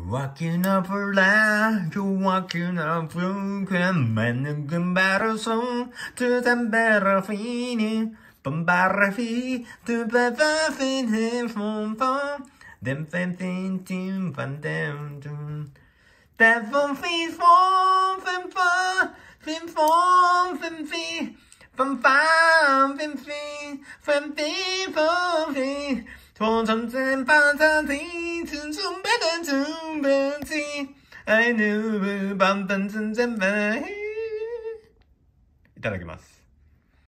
Walking up a line, you're walking up a grand man, you can better song to the better feeling. Bombarafi, to better feeling from far. Them feeling to find them to. That from feet from far, from feet, from far, from feet, from feet, from feet. 从从前把它听成从白的从白听 I knew 版本真正白いただきます。